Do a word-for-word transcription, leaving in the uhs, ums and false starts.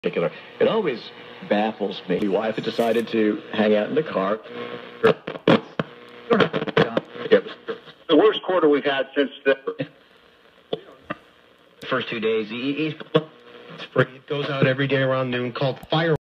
particular. It always baffles me why if it decided to hang out in the car. The worst quarter we've had since the first two days. He, he's it goes out every day around noon called Fire.